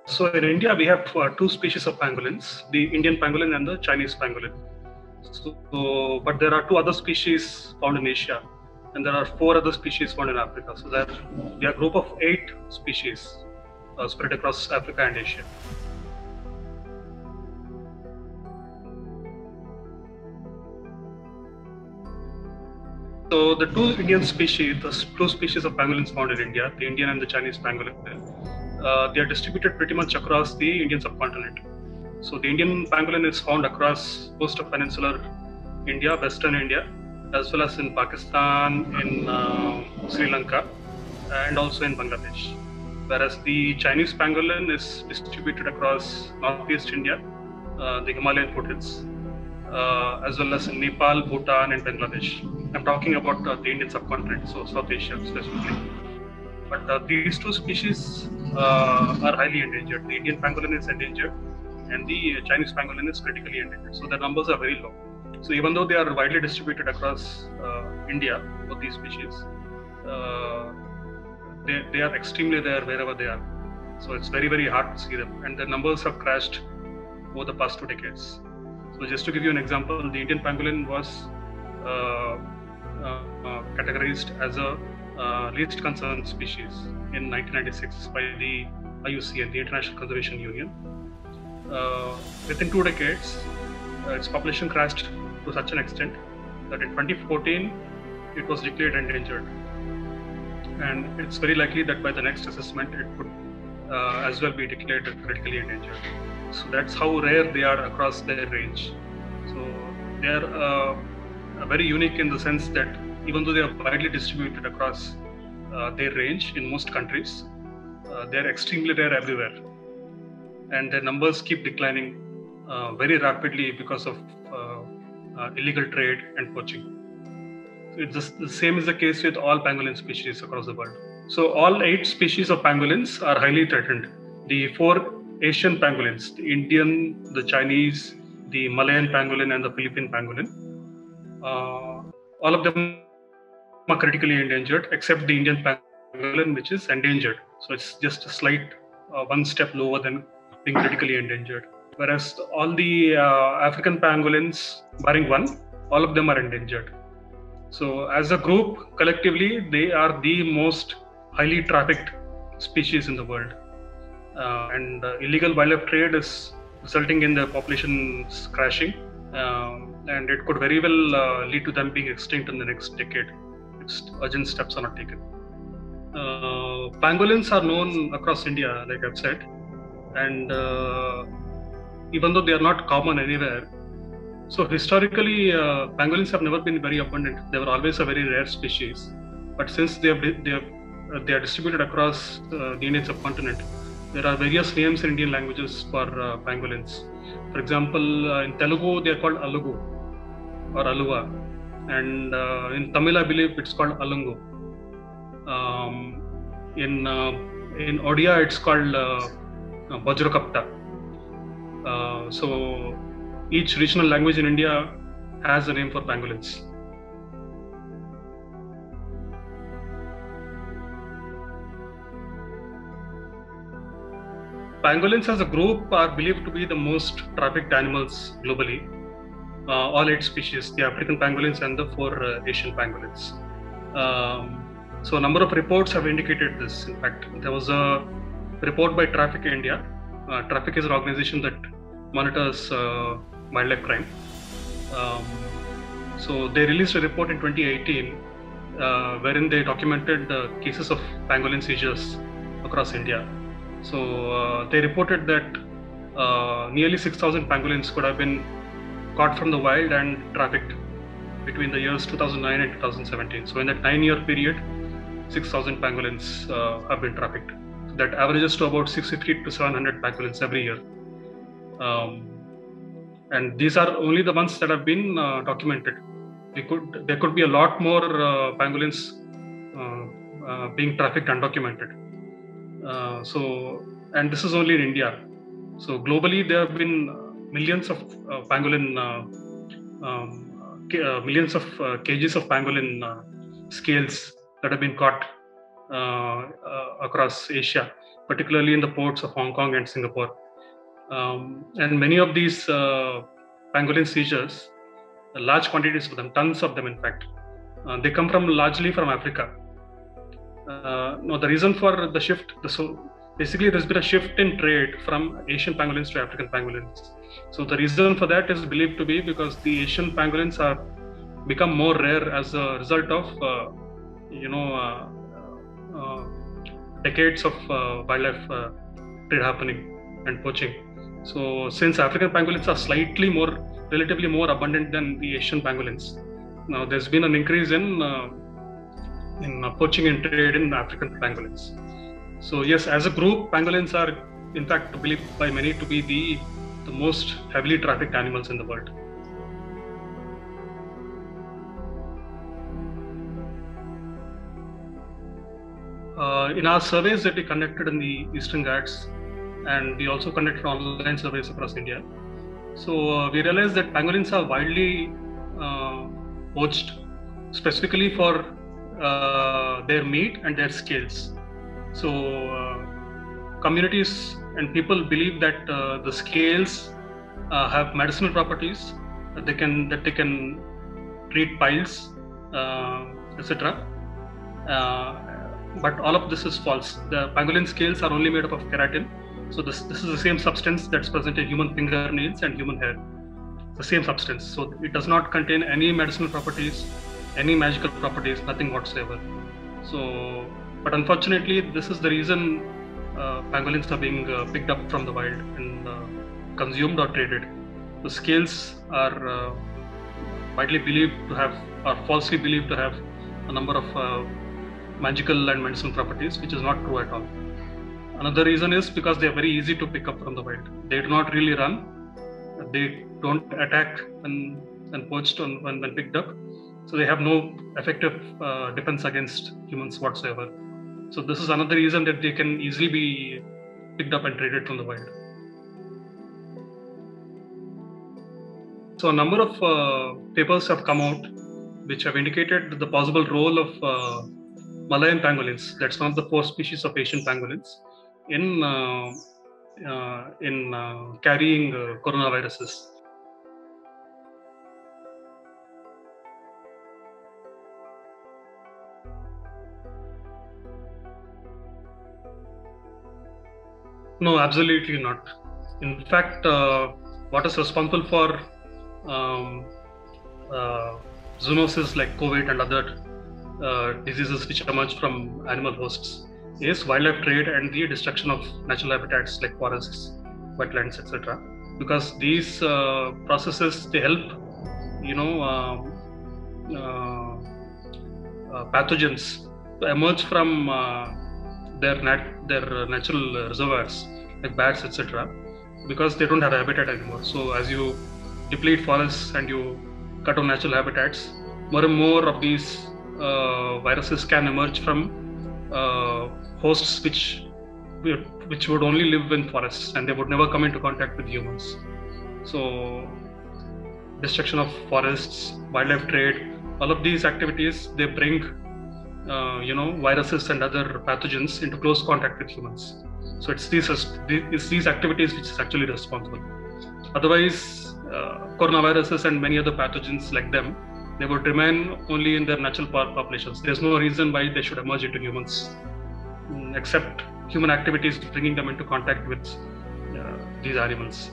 So in India, we have two species of pangolins, the Indian pangolin and the Chinese pangolin. So, but there are two other species found in Asia, and there are four other species found in Africa. So that we are a group of 8 species spread across Africa and Asia. So the two Indian species, the two species of pangolins found in India, the Indian and the Chinese pangolin, they are distributed pretty much across the Indian subcontinent. So the Indian pangolin is found across most of peninsular India, Western India, as well as in Pakistan, in Sri Lanka, and also in Bangladesh. Whereas the Chinese pangolin is distributed across Northeast India, the Himalayan foothills, as well as in Nepal, Bhutan, and Bangladesh. I'm talking about the Indian subcontinent, so South Asia specifically. But these two species are highly endangered. The Indian pangolin is endangered, and the Chinese pangolin is critically endangered. So the numbers are very low. So even though they are widely distributed across India, both these species, they are extremely rare wherever they are. So it's very, very hard to see them. And the numbers have crashed over the past 2 decades. So just to give you an example, the Indian pangolin was categorized as a least concern species in 1996 by the IUCN, the International Conservation Union. Within 2 decades, its population crashed to such an extent that in 2014, it was declared endangered. And it's very likely that by the next assessment, it could as well be declared critically endangered. So that's how rare they are across their range. So they are very unique in the sense that even though they are widely distributed across their range in most countries, they are extremely rare everywhere. And their numbers keep declining very rapidly because of illegal trade and poaching. So it's the same is the case with all pangolin species across the world. So all 8 species of pangolins are highly threatened. The 4 Asian pangolins, the Indian, the Chinese, the Malayan pangolin, and the Philippine pangolin, all of them are critically endangered, except the Indian pangolin, which is endangered. So it's just a slight one step lower than being critically endangered. Whereas all the African pangolins, barring one, all of them are endangered. So as a group, collectively, they are the most highly trafficked species in the world. And illegal wildlife trade is resulting in the populations crashing, and it could very well lead to them being extinct in the next decade if urgent steps are not taken. Pangolins are known across India, like I've said, and even though they are not common anywhere, so historically, pangolins have never been very abundant. They were always a very rare species. But since they are distributed across the Indian subcontinent, there are various names in Indian languages for pangolins. For example, in Telugu, they are called Alugu or Aluva. And in Tamil, I believe it's called Alungu. In Odia, it's called Bajrakapta. So each regional language in India has a name for pangolins. Pangolins as a group are believed to be the most trafficked animals globally. All 8 species, the African pangolins and the 4 Asian pangolins. So a number of reports have indicated this. In fact, there was a report by Traffic India. Traffic is an organization that monitors wildlife crime. So they released a report in 2018 wherein they documented cases of pangolin seizures across India. So they reported that nearly 6,000 pangolins could have been caught from the wild and trafficked between the years 2009 and 2017. So in that 9-year period, 6,000 pangolins have been trafficked. So that averages to about 650 to 700 pangolins every year. And these are only the ones that have been documented. There could be a lot more pangolins being trafficked undocumented. And this is only in India. So globally, there have been millions of pangolin, millions of cages of pangolin scales that have been caught across Asia. particularly in the ports of Hong Kong and Singapore. And many of these pangolin seizures, large quantities of them, tons of them in fact, they come from largely from Africa. Now the reason for the shift, so basically there's been a shift in trade from Asian pangolins to African pangolins. So the reason for that is believed to be because the Asian pangolins are become more rare as a result of decades of wildlife trade happening and poaching. So since African pangolins are relatively more abundant than the Asian pangolins, now there's been an increase in poaching and trade in African pangolins. So yes, as a group, pangolins are in fact believed by many to be the most heavily trafficked animals in the world. In our surveys that we conducted in the Eastern Ghats, and we also conducted online surveys across India, so we realized that pangolins are widely poached specifically for their meat and their scales. So communities and people believe that the scales have medicinal properties, that they can treat piles, etc. But all of this is false. The pangolin scales are only made up of keratin. So this is the same substance that's present in human fingernails and human hair. The same substance. So it does not contain any medicinal properties, any magical properties, nothing whatsoever. So, but unfortunately, this is the reason pangolins are being picked up from the wild and consumed or traded. The scales are widely believed to have, or falsely believed to have, a number of magical and medicinal properties, which is not true at all. Another reason is because they are very easy to pick up from the wild. They do not really run. They don't attack when poached when picked up. So they have no effective defense against humans whatsoever. So this is another reason that they can easily be picked up and traded from the wild. So a number of papers have come out which have indicated the possible role of Malayan pangolins, that's one of the 4 species of Asian pangolins, in carrying coronaviruses. No, absolutely not. In fact, what is responsible for zoonosis like COVID and other diseases which emerge from animal hosts is wildlife trade and the destruction of natural habitats like forests, wetlands, etc. Because these processes, they help, pathogens to emerge from their natural reservoirs like bats, etc. Because they don't have a habitat anymore. So as you deplete forests and you cut down natural habitats, more and more of these viruses can emerge from hosts which would only live in forests, and they would never come into contact with humans. So destruction of forests, wildlife trade, all of these activities, they bring viruses and other pathogens into close contact with humans. So it's these activities which is actually responsible. Otherwise, coronaviruses and many other pathogens like them, they would remain only in their natural populations. There's no reason why they should emerge into humans, except human activities bringing them into contact with these animals.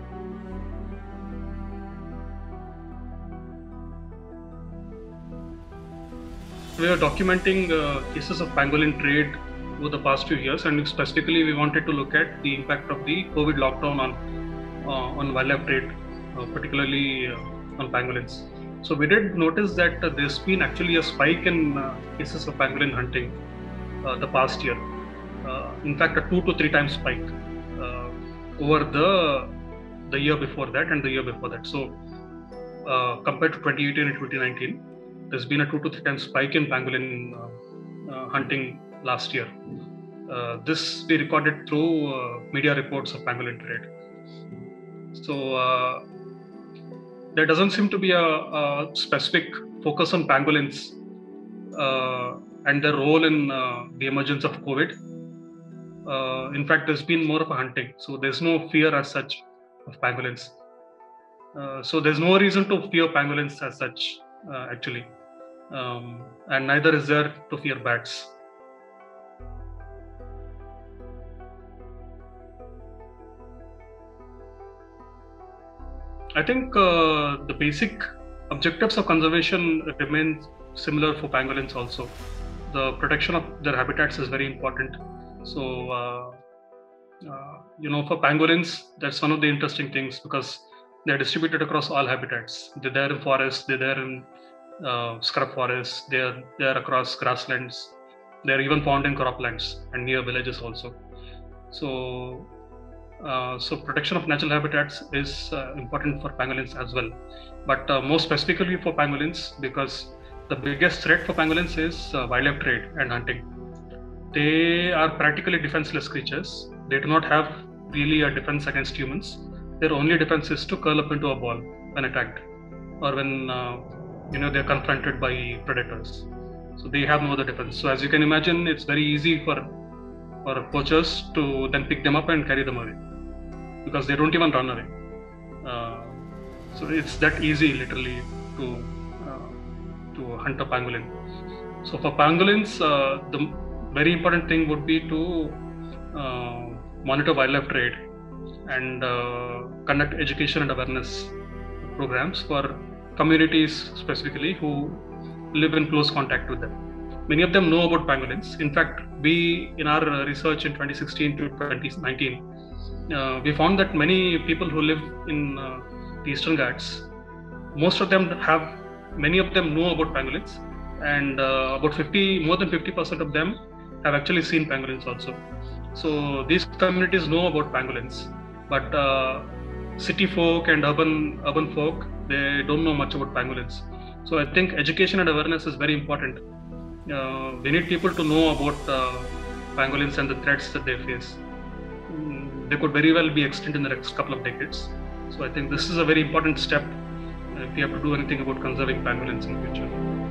We are documenting cases of pangolin trade over the past few years, and specifically we wanted to look at the impact of the COVID lockdown on wildlife trade, particularly on pangolins. So we did notice that there's been actually a spike in cases of pangolin hunting the past year. In fact, a 2 to 3 times spike over the year before that and the year before that. So compared to 2018 and 2019, there's been a 2 to 3 times spike in pangolin hunting last year. This we recorded through media reports of pangolin trade. So there doesn't seem to be a specific focus on pangolins and their role in the emergence of COVID. In fact, there's been more of a hunting. So there's no fear as such of pangolins. So there's no reason to fear pangolins as such, actually. And neither is there to fear bats. I think the basic objectives of conservation remain similar for pangolins also. The protection of their habitats is very important. So, for pangolins, that's one of the interesting things because they're distributed across all habitats. They're there in forests, they're there in scrub forests, they're there across grasslands, they're even found in croplands and near villages also. So protection of natural habitats is important for pangolins as well, but more specifically for pangolins, because the biggest threat for pangolins is wildlife trade and hunting. They are practically defenseless creatures. They do not have really a defense against humans. Their only defense is to curl up into a ball when attacked, or when they're confronted by predators. So they have no other defense. So as you can imagine, it's very easy for poachers to then pick them up and carry them away, because they don't even run away. So it's that easy, literally, to hunt a pangolin. So for pangolins, the very important thing would be to monitor wildlife trade and conduct education and awareness programs for communities specifically who live in close contact with them. Many of them know about pangolins. In fact, we, in our research in 2016 to 2019, we found that many people who live in the Eastern Ghats, many of them know about pangolins, and more than 50% of them have actually seen pangolins also. So these communities know about pangolins, but city folk and urban folk, they don't know much about pangolins. So I think education and awareness is very important. We need people to know about pangolins and the threats that they face. They could very well be extinct in the next couple of decades. So I think this is a very important step if we have to do anything about conserving pangolins in the future.